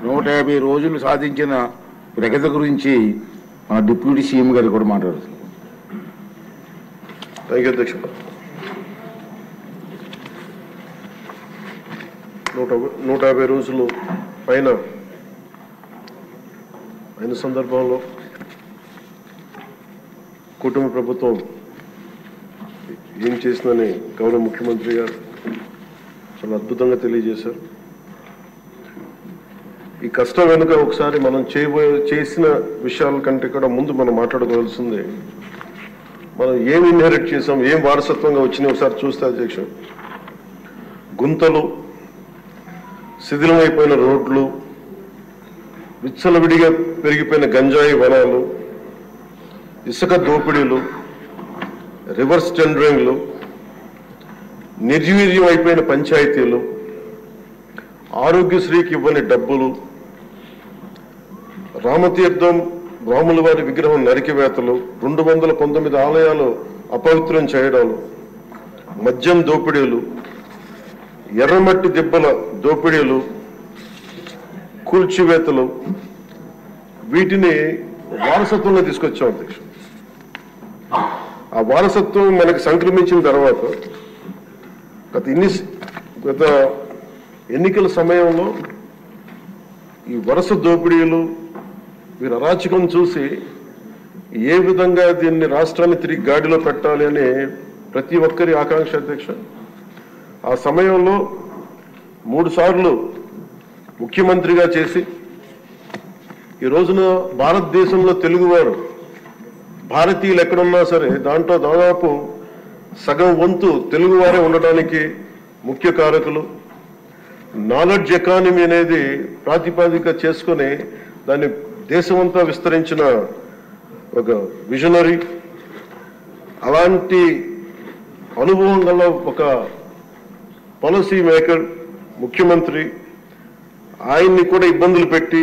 150 రోజులు సాధించిన ప్రగతి గురించి మన డిప్యూటీ సీఎం గారు కూడా మాట్లాడుతున్నారు. థ్యాంక్ యూ అధ్యక్ష. 150 రోజులు పైన అయిన సందర్భంలో కుటుంబ ప్రభుత్వం ఏం చేసిందని గౌరవ ముఖ్యమంత్రి గారు చాలా అద్భుతంగా తెలియజేశారు. ఈ కష్టం వెనుక ఒకసారి మనం చేసిన విషయాల కంటే కూడా ముందు మనం మాట్లాడుకోవాల్సింది మనం ఏం ఇన్హెరిట్ చేసాం, ఏం వారసత్వంగా వచ్చినాయి ఒకసారి చూస్తే అధ్యక్ష, గుంతలు, శిథిలమైపోయిన రోడ్లు, విచ్చలవిడిగా పెరిగిపోయిన గంజాయి వనాలు, ఇసుక దోపిడీలు, రివర్స్ టెండరింగ్లు, నిర్వీర్యం అయిపోయిన పంచాయతీలు, ఆరోగ్యశ్రీకి ఇవ్వని డబ్బులు, రామతీర్థం రాముల వారి విగ్రహం నరికివేతలు, 219 ఆలయాలు అపవిత్రం చేయడాలు, మద్యం దోపిడీలు, ఎర్రమట్టి దిబ్బల దోపిడీలు, కూల్చివేతలు, వీటిని వారసత్వంలో తీసుకొచ్చాం అధ్యక్ష. ఆ వారసత్వం మనకి సంక్రమించిన తర్వాత గత ఎన్నికల సమయంలో ఈ వరుస దోపిడీలు, వీరి అరాచకం చూసి ఏ విధంగా దీన్ని రాష్ట్రాన్ని తిరిగి గాడిలో పెట్టాలి అని ప్రతి ఒక్కరి ఆకాంక్ష అధ్యక్ష. ఆ సమయంలో 3 సార్లు ముఖ్యమంత్రిగా చేసి ఈ రోజున భారతదేశంలో తెలుగువారు భారతీయులు ఎక్కడున్నా సరే దాంట్లో దాదాపు సగం వంతు తెలుగువారే ఉండడానికి ముఖ్య కారకులు. నాలెడ్జ్ ఎకానమీ అనేది ప్రాతిపదిక చేసుకుని దాన్ని దేశమంతా విస్తరించిన ఒక విజనరీ, అలాంటి అనుభవం గల ఒక పాలసీ మేకర్ ముఖ్యమంత్రి, ఆయన్ని కూడా ఇబ్బందులు పెట్టి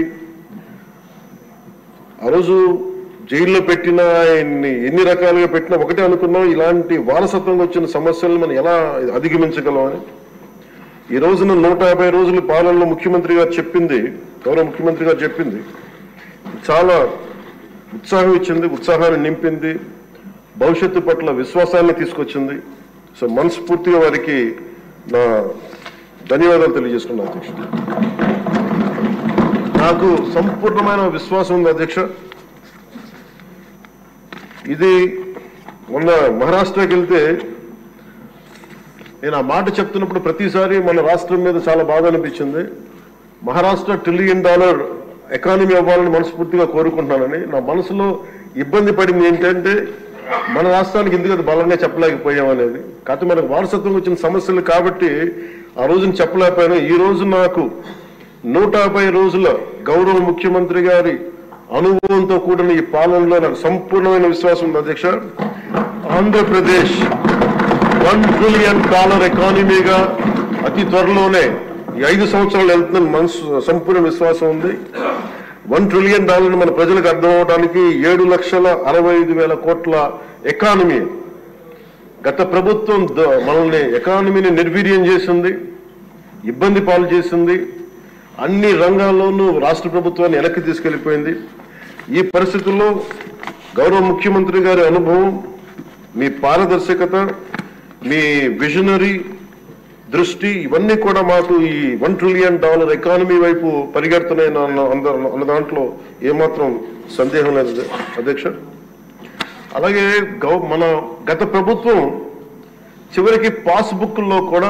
ఆ రోజు జైల్లో పెట్టినా, ఆయన్ని ఎన్ని రకాలుగా పెట్టినా ఒకటే అనుకున్నాం, ఇలాంటి వారసత్వంగా వచ్చిన సమస్యలను మనం ఎలా అధిగమించగలం అని. ఈ రోజున 150 రోజుల పాలనలో ముఖ్యమంత్రి గారు చెప్పింది, గౌరవ ముఖ్యమంత్రి గారు చెప్పింది చాలా ఉత్సాహం ఇచ్చింది, ఉత్సాహాన్ని నింపింది, భవిష్యత్తు పట్ల విశ్వాసాన్ని తీసుకొచ్చింది. సో మనస్ఫూర్తిగా వారికి నా ధన్యవాదాలు తెలియజేసుకున్నాను అధ్యక్ష. నాకు సంపూర్ణమైన విశ్వాసం ఉంది అధ్యక్ష. ఇది మొన్న మహారాష్ట్రకి వెళ్తే నేను ఆ మాట చెప్తున్నప్పుడు ప్రతిసారి మన రాష్ట్రం మీద చాలా బాధ అనిపించింది. మహారాష్ట్ర $1 ట్రిలియన్ ఎకానమీ అవ్వాలని మనస్ఫూర్తిగా కోరుకుంటున్నానని. నా మనసులో ఇబ్బంది పడింది ఏంటంటే మన రాష్ట్రానికి ఎందుకు బలంగా చెప్పలేకపోయాం అనేది. కాకపోతే మనకు వారసత్వం వచ్చిన సమస్యలు కాబట్టి ఆ రోజున చెప్పలేకపోయాను. ఈ రోజు నాకు 150 రోజుల గౌరవ ముఖ్యమంత్రి గారి అనుభవంతో కూడిన ఈ పాలనలో నాకు సంపూర్ణమైన విశ్వాసం ఉంది అధ్యక్ష. ఆంధ్రప్రదేశ్ $1 ట్రిలియన్ ఎకానమీగా అతి త్వరలోనే ఈ 5 సంవత్సరాలు వెళ్తుందని మనసు సంపూర్ణ విశ్వాసం ఉంది. $1 ట్రిలియన్ మన ప్రజలకు అర్థం అవడానికి 7,65,000 కోట్ల ఎకానమీ. గత ప్రభుత్వం మనల్ని ఎకానమీని నిర్వీర్యం చేసింది, ఇబ్బంది పాలు చేసింది, అన్ని రంగాల్లోనూ రాష్ట్ర ప్రభుత్వాన్ని వెనక్కి తీసుకెళ్లిపోయింది. ఈ పరిస్థితుల్లో గౌరవ ముఖ్యమంత్రి గారి అనుభవం, మీ పారదర్శకత, మీ విజనరీ దృష్టి, ఇవన్నీ కూడా మాకు ఈ $1 ట్రిలియన్ ఎకానమీ వైపు పరిగెడుతున్నాయి అన్న దాంట్లో ఏమాత్రం సందేహం లేదు అధ్యక్ష. అలాగే మన గత ప్రభుత్వం చివరికి పాస్బుక్లో కూడా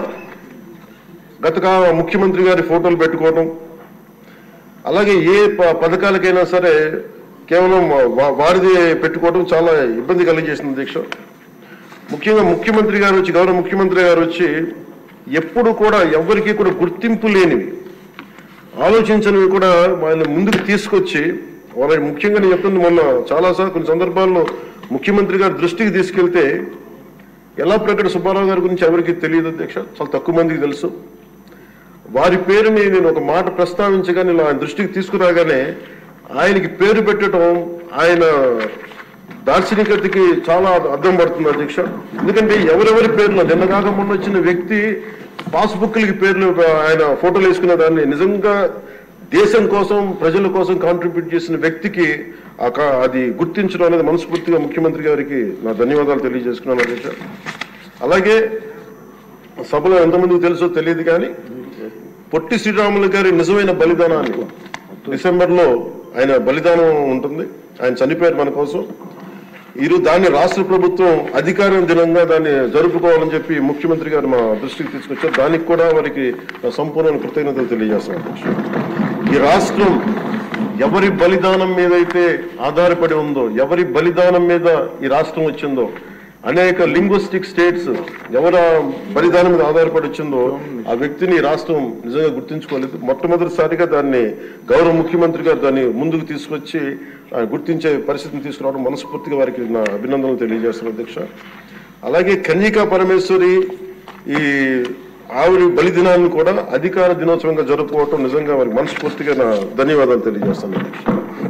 గత ముఖ్యమంత్రి గారి ఫోటోలు పెట్టుకోవడం, అలాగే ఏ పథకాలకైనా సరే కేవలం వారిది పెట్టుకోవడం చాలా ఇబ్బంది కలిగజేసింది అధ్యక్ష. ముఖ్యంగా ముఖ్యమంత్రి గారు వచ్చి, గౌరవ ముఖ్యమంత్రి గారు వచ్చి ఎప్పుడు కూడా ఎవరికి కూడా గుర్తింపు లేనివి, ఆలోచించనివి కూడా వాళ్ళని ముందుకు తీసుకొచ్చి వాళ్ళని, ముఖ్యంగా నేను చెప్తుంది మొన్న చాలాసార్లు కొన్ని సందర్భాల్లో ముఖ్యమంత్రి గారి దృష్టికి తీసుకెళ్తే ఎల్లాప్రగడ సుబ్బారావు గారి గురించి ఎవరికి తెలియదు అధ్యక్ష, చాలా తక్కువ మందికి తెలుసు. వారి పేరుని నేను ఒక మాట ప్రస్తావించగానే ఆయన దృష్టికి తీసుకురాగానే ఆయనకి పేరు పెట్టడం ఆయన దార్శనికతకి చాలా అర్థం పడుతుంది అధ్యక్ష. ఎందుకంటే ఎవరెవరి పేర్లు నిన్న కాక మొన్న వచ్చిన వ్యక్తి పాస్బుక్లకి పేర్లు ఆయన ఫోటోలు వేసుకునే దాన్ని నిజంగా దేశం కోసం ప్రజల కోసం కాంట్రిబ్యూట్ చేసిన వ్యక్తికి అది గుర్తించడం అనేది మనస్ఫూర్తిగా ముఖ్యమంత్రి గారికి నా ధన్యవాదాలు తెలియజేసుకున్నాను అధ్యక్ష. అలాగే సభలో ఎంతమందికి తెలుసో తెలియదు కానీ పొట్టి శ్రీరాములు గారి నిజమైన బలిదానాన్ని డిసెంబర్లో ఆయన బలిదానం ఉంటుంది, ఆయన చనిపోయారు మన కోసం. ఈరోజు దాన్ని రాష్ట్ర ప్రభుత్వం అధికార దినంగా దాన్ని జరుపుకోవాలని చెప్పి ముఖ్యమంత్రి గారు మా దృష్టికి తీసుకొచ్చారు. దానికి కూడా వారికి సంపూర్ణ కృతజ్ఞతలు తెలియజేస్తున్నాను. ఈ రాష్ట్రం ఎవరి బలిదానం మీద అయితే ఆధారపడి ఉందో, ఎవరి బలిదానం మీద ఈ రాష్ట్రం వచ్చిందో, అనేక లింగ్విస్టిక్ స్టేట్స్ ఎవరి బలిదానం మీద ఆధారపడి వచ్చిందో ఆ వ్యక్తిని రాష్ట్రం నిజంగా గుర్తించుకోలేదు. మొట్టమొదటిసారిగా దాన్ని గౌరవ ముఖ్యమంత్రి గారు దాన్ని ముందుకు తీసుకొచ్చి గుర్తించే పరిస్థితిని తీసుకురావడం మనస్ఫూర్తిగా వారికి నా అభినందనలు తెలియజేస్తున్నాను అధ్యక్ష. అలాగే కన్యకా పరమేశ్వరి ఈ ఆవిరి బలిదినాన్ని కూడా అధికార దినోత్సవంగా జరుపుకోవటం నిజంగా వారికి మనస్ఫూర్తిగా నా ధన్యవాదాలు తెలియజేస్తాను అధ్యక్ష.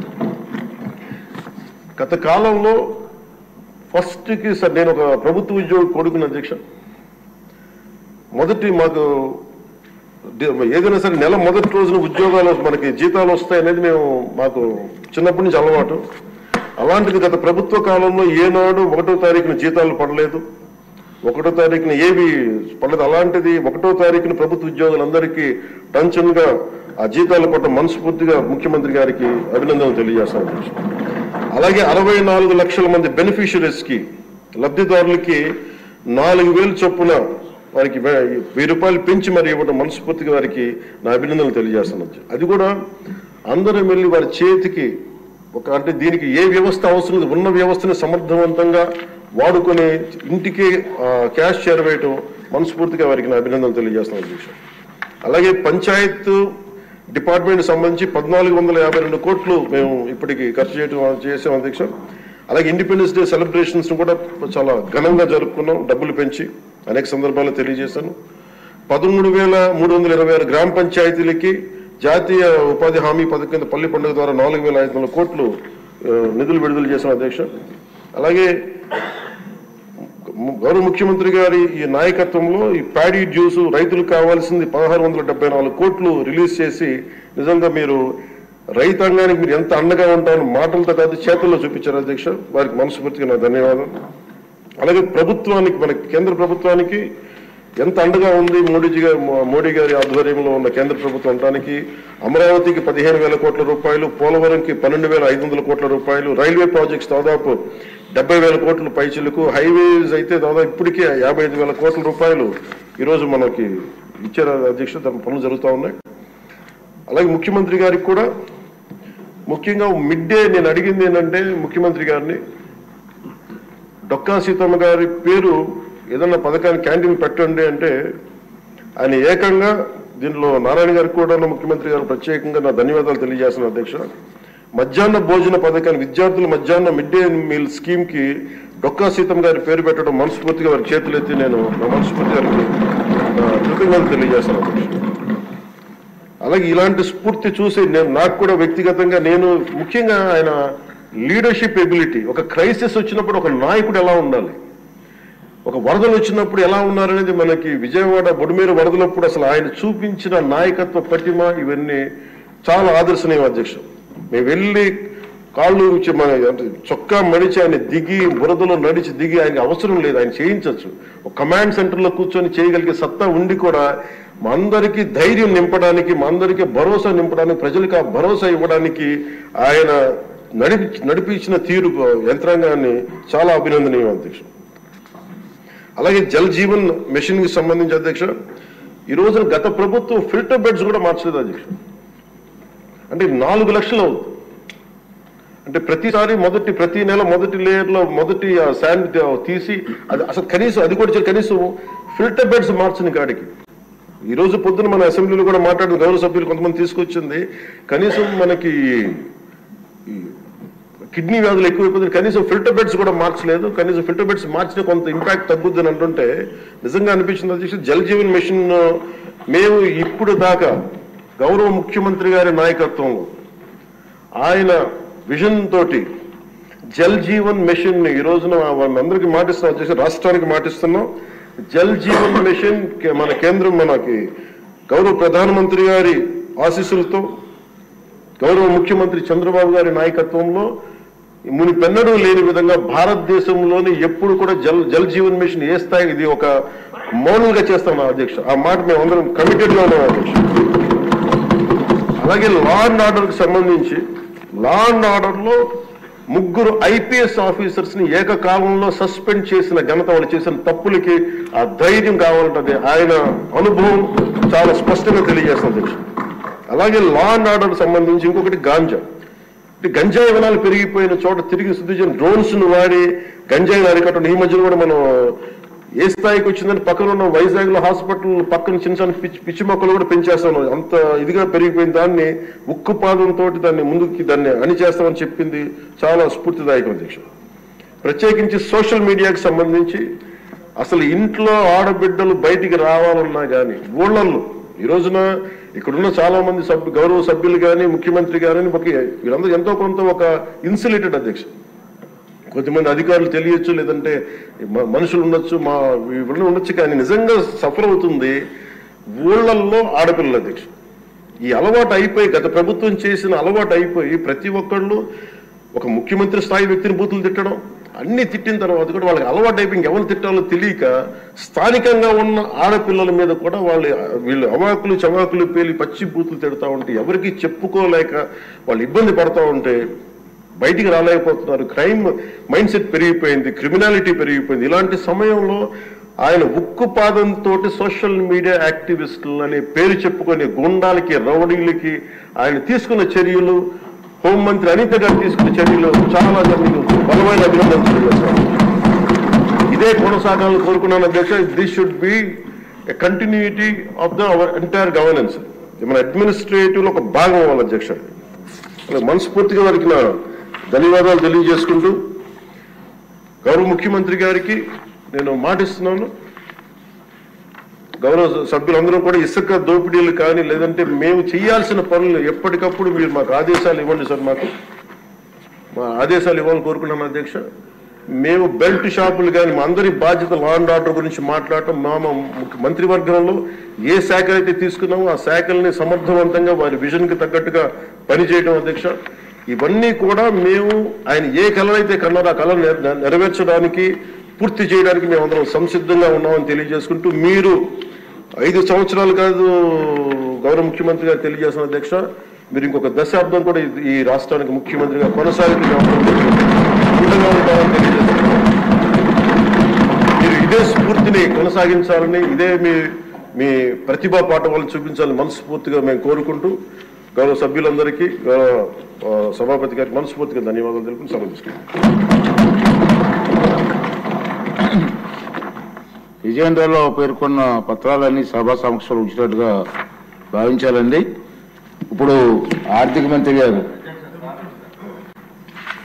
గత కాలంలో ఫస్ట్కి సార్ నేను ఒక ప్రభుత్వ ఉద్యోగి కొడుకున్న అధ్యక్ష. మొదటి మాకు ఏదైనా సరే నెల మొదటి రోజున ఉద్యోగాలు మనకి జీతాలు వస్తాయనేది మాకు చిన్నప్పటి నుంచి అలవాటు. అలాంటిది గత ప్రభుత్వ కాలంలో ఏనాడు 1వ తారీఖున జీతాలు పడలేదు, 1వ తారీఖున ఏవి పడలేదు. అలాంటిది 1వ తారీఖున ప్రభుత్వ ఉద్యోగులందరికీ టెన్షన్గా ఆ జీతాలు పడడం మనస్ఫూర్తిగా ముఖ్యమంత్రి గారికి అభినందనలు తెలియజేస్తాను. అలాగే 64 లక్షల మంది బెనిఫిషరీస్ కి లబ్ధిదారులకి 4,000 చొప్పున వారికి 1000 రూపాయలు పెంచి మరి ఇవ్వడం మనస్ఫూర్తిగా వారికి నా అభినందనలు తెలియజేస్తాను. అది కూడా అందరం వెళ్ళి వారి చేతికి అంటే దీనికి ఏ వ్యవస్థ అవసరం ఉన్న వ్యవస్థని సమర్థవంతంగా వాడుకొని ఇంటికి క్యాష్ చేరవేయటం మనస్ఫూర్తిగా వారికి నా అభినందనలు తెలియజేస్తాను అధ్యక్ష. అలాగే పంచాయత్ డిపార్ట్మెంట్ సంబంధించి 1,452 కోట్లు మేము ఇప్పటికి ఖర్చు చేసాం అధ్యక్ష. అలాగే ఇండిపెండెన్స్ డే సెలబ్రేషన్స్ కూడా చాలా ఘనంగా జరుపుకున్నాం, డబ్బులు పెంచి అనేక సందర్భాల్లో తెలియజేశాను. 13,326 గ్రామ పంచాయతీలకి జాతీయ ఉపాధి హామీ పథకం కింద పల్లి పండుగ ద్వారా 4,500 కోట్లు నిధులు విడుదల చేశాం అధ్యక్ష. అలాగే గౌరవ ముఖ్యమంత్రి గారి ఈ నాయకత్వంలో ఈ ప్యాడీ డ్యూస్ రైతులకు కావాల్సింది 1,674 కోట్లు రిలీజ్ చేసి నిజంగా మీరు రైతాంగానికి మీరు ఎంత అండగా ఉంటారో మాటలతో కాదు చేతుల్లో చూపించారు అధ్యక్ష. వారికి మనస్ఫూర్తిగా నా ధన్యవాదాలు. అలాగే ప్రభుత్వానికి మన కేంద్ర ప్రభుత్వానికి ఎంత అండగా ఉంది మోడీ గారి ఆధ్వర్యంలో ఉన్న కేంద్ర ప్రభుత్వం అనడానికి అమరావతికి 15,000 కోట్ల రూపాయలు, పోలవరంకి 12,500 కోట్ల రూపాయలు, రైల్వే ప్రాజెక్ట్స్ దాదాపు 70,000 కోట్ల పైచిలకు, హైవేస్ అయితే దాదాపు ఇప్పటికే 55,000 కోట్ల రూపాయలు ఈరోజు మనకి ఇచ్చారు అధ్యక్ష. దాని పనులు జరుగుతూ ఉన్నాయి. అలాగే ముఖ్యమంత్రి గారికి కూడా ముఖ్యంగా మిడ్ డే నేను అడిగింది ఏంటంటే ముఖ్యమంత్రి గారిని డొక్కా సీతమ్మ గారి పేరు ఏదన్నా పథకాన్ని క్యాంటీన్ పెట్టండి అంటే ఆయన ఏకంగా దీనిలో నారాయణ గారికి కూడా ముఖ్యమంత్రి గారు ప్రత్యేకంగా నా ధన్యవాదాలు తెలియజేస్తున్నాను అధ్యక్ష. మధ్యాహ్న భోజన పథకాన్ని విద్యార్థుల మధ్యాహ్న మిడ్ డే మీల్ స్కీమ్ కి డొక్కా సీతమ్మ గారి పేరు పెట్టడం మనస్ఫూర్తిగా వారి చేతులెత్తి నేను నా మనస్ఫూర్తి గారికి కృతజ్ఞతలు తెలియజేస్తున్నాను అధ్యక్ష. అలాగే ఇలాంటి స్ఫూర్తి చూసి నాకు కూడా వ్యక్తిగతంగా నేను ముఖ్యంగా ఆయన లీడర్షిప్ ఎబిలిటీ, ఒక క్రైసిస్ వచ్చినప్పుడు ఒక నాయకుడు ఎలా ఉండాలి, ఒక వరదలు వచ్చినప్పుడు ఎలా ఉన్నారనేది మనకి విజయవాడ బొడిమేరు వరదలప్పుడు అసలు ఆయన చూపించిన నాయకత్వ పటిమ ఇవన్నీ చాలా ఆదర్శనీయం అధ్యక్ష. మేము వెళ్ళి కాళ్ళు మన చొక్కా మడిచి ఆయన దిగి బురదలో నడిచి దిగి ఆయనకి అవసరం లేదు, ఆయన చేయించవచ్చు. ఒక కమాండ్ సెంటర్లో కూర్చొని చేయగలిగే సత్తా ఉండి కూడా మా అందరికీ ధైర్యం నింపడానికి, మా అందరికీ భరోసా నింపడానికి, ప్రజలకు ఆ భరోసా ఇవ్వడానికి ఆయన నడిపించిన తీరు యంత్రాంగాన్ని చాలా అభినందనీయం అధ్యక్ష. అలాగే జల్ జీవన్ మిషన్ కి సంబంధించి అధ్యక్ష ఈ రోజున గత ప్రభుత్వం ఫిల్టర్ బెడ్స్ కూడా మార్చలేదు అధ్యక్ష. అంటే 4 లక్షలు అవుతుంది. అంటే ప్రతిసారి ప్రతి నెల మొదటి లేయర్లో మొదటి శాండ్ తీసి అది అసలు కనీసం అది కూడా కనీసం ఫిల్టర్ బెడ్స్ మార్చని కాడికి ఈ రోజు పొద్దున మన అసెంబ్లీలో కూడా మాట్లాడిన గౌరవ సభ్యులు కొంతమంది తీసుకొచ్చింది కనీసం మనకి కిడ్నీ వ్యాధులు ఎక్కువైపోతుంది, కనీసం ఫిల్టర్ బెడ్స్ కూడా మార్చలేదు. కనీసం ఫిల్టర్ బెడ్స్ మార్చిన కొంత ఇంపాక్ట్ తగ్గుద్దని అంటుంటే నిజంగా అనిపించింది అధ్యక్ష. జల్ జీవన్ మిషన్ మేము ఇప్పుడు దాకా గౌరవ ముఖ్యమంత్రి గారి నాయకత్వంలో ఆయన విజన్ తోటి జల్ జీవన్ మిషన్ ఈ రోజున అందరికి మాటిస్తున్నాం అధ్యక్ష, రాష్ట్రానికి మాటిస్తున్నాం. జల్ జీవన్ మిషన్ మన కేంద్రం మనకి గౌరవ ప్రధానమంత్రి గారి ఆశీస్సులతో గౌరవ ముఖ్యమంత్రి చంద్రబాబు గారి నాయకత్వంలో మునిపెన్నడూ లేని విధంగా భారతదేశంలోని ఎప్పుడు కూడా జల్ జీవన్ మిషన్ ఏ స్థాయి ఇది ఒక మౌనంగా చేస్తాం అధ్యక్ష. ఆ మాట మేము అందరం కమిటెడ్ గా ఉన్నాం అధ్యక్ష. అలాగే లా అండ్ ఆర్డర్ కి సంబంధించి లా అండ్ ఆర్డర్ లో 3 IPS ఆఫీసర్స్ ని ఏకకాలంలో సస్పెండ్ చేసిన ఘనత, వాళ్ళు చేసిన తప్పులకి ఆ ధైర్యం కావాలంటే ఆయన అనుభవం చాలా స్పష్టంగా తెలియజేస్తుంది అధ్యక్ష. అలాగే లా అండ్ ఆర్డర్ సంబంధించి ఇంకొకటి గంజాయి వనాలు పెరిగిపోయిన చోట తిరిగి శుద్ధి డ్రోన్స్ ను వాడి గంజాయిని అరికట్టడం. ఈ మధ్యలో కూడా మనం ఏ స్థాయికి వచ్చిందని పక్కన ఉన్న వైజాగ్ లో హాస్పిటల్ పక్కన చిన్న పిచ్చి మొక్కలు కూడా పెంచేస్తాం. అంత ఇదిగా పెరిగిపోయిన దాన్ని ఉక్కుపాదంతో దాన్ని అణిచేస్తామని చెప్పింది చాలా స్ఫూర్తిదాయకం అధ్యక్ష. ప్రత్యేకించి సోషల్ మీడియాకి సంబంధించి అసలు ఇంట్లో ఆడబిడ్డలు బయటికి రావాలన్నా కానీ ఊళ్ళల్లో ఈ రోజున ఇక్కడున్న చాలా మంది గౌరవ సభ్యులు కానీ ముఖ్యమంత్రి కానీ వీళ్ళందరూ ఎంతో కొంత ఒక ఇన్సులేటెడ్ అధ్యక్ష. కొంతమంది అధికారులు తెలియచ్చు, లేదంటే మనుషులు ఉండొచ్చు, వీళ్ళు ఉండొచ్చు, కానీ నిజంగా సఫర్ అవుతుంది ఊళ్ళల్లో ఆడపిల్లల అధ్యక్ష. ఈ అలవాటు అయిపోయి గత ప్రభుత్వం చేసిన అలవాటు అయిపోయి ప్రతి ఒక్కళ్ళు ఒక ముఖ్యమంత్రి స్థాయి వ్యక్తిని బూతులు తిట్టడం, అన్ని తిట్టిన తర్వాత కూడా వాళ్ళకి అలవాటు అయిపోయి ఇంకెవరు తిట్టాలో తెలియక స్థానికంగా ఉన్న ఆడపిల్లల మీద కూడా వీళ్ళు అవాకులు చవాకులు పేలి పచ్చి బూతులు తిడతా ఉంటే ఎవరికి చెప్పుకోలేక వాళ్ళు ఇబ్బంది పడతా ఉంటే బయటికి రాలేకపోతున్నారు. క్రైమ్ మైండ్ సెట్ పెరిగిపోయింది, క్రిమినాలిటీ పెరిగిపోయింది. ఇలాంటి సమయంలో ఆయన ఉక్కుపాదంతో సోషల్ మీడియా యాక్టివిస్టులు అనే పేరు చెప్పుకునే గుండాలకి రౌడీలకి ఆయన తీసుకున్న చర్యలు, హోంమంత్రి అనిత గారు తీసుకున్న చర్యలు చాలా బలమైన అభినందనలు తెలియజేస్తాను. ఇదే కొనసాగాలని కోరుకున్నాను అధ్యక్ష. This should be a continuity of our entire governance. మన అడ్మినిస్ట్రేటివ్ లో ఒక భాగం అవ్వాలి అధ్యక్ష. మనస్ఫూర్తిగా వారికి నా ధన్యవాదాలు తెలియజేసుకుంటూ గౌరవ ముఖ్యమంత్రి గారికి నేను మాటిస్తున్నాను, గౌరవ సభ్యులందరూ కూడా ఇసుక దోపిడీలు కానీ లేదంటే మేము చేయాల్సిన పనులు ఎప్పటికప్పుడు మీరు మాకు ఆదేశాలు ఇవ్వండి సార్. మా ఆదేశాలు ఇవ్వాలని కోరుకున్నాను అధ్యక్ష. మేము బెల్ట్ షాపులు కానీ మా అందరి బాధ్యత లా అండ్ ఆర్డర్ గురించి మాట్లాడటం, మంత్రివర్గంలో ఏ శాఖలు అయితే తీసుకున్నామో ఆ శాఖల్ని సమర్థవంతంగా వారి విజన్కి తగ్గట్టుగా పనిచేయడం అధ్యక్ష. ఇవన్నీ కూడా మేము ఆయన ఏ కళ అయితే కన్నారో ఆ కళ నెరవేర్చడానికి పూర్తి చేయడానికి మేమందరం సంసిద్ధంగా ఉన్నామని తెలియజేసుకుంటూ, మీరు 5 సంవత్సరాలు కాదు గౌరవ ముఖ్యమంత్రి గారు తెలియజేసిన అధ్యక్ష, మీరు ఇంకొక దశాబ్దం కూడా ఈ రాష్ట్రానికి ముఖ్యమంత్రిగా కొనసాగుతూ మీరు ఇదే స్ఫూర్తిని కొనసాగించాలని, ఇదే మీ ప్రతిభా పాఠవాలను చూపించాలని మనస్ఫూర్తిగా మేము కోరుకుంటూ గౌరవ సభ్యులందరికీ సభాపతి గారికి మనస్ఫూర్తిగా ధన్యవాదాలు తెలుపుకుని సమర్పిస్తున్నాను. విజయేంద్రలో పేర్కొన్న పత్రాలన్నీ సభా సమక్షంలో ఉంచినట్టుగా భావించాలండి. ఇప్పుడు ఆర్థిక మంత్రి గారు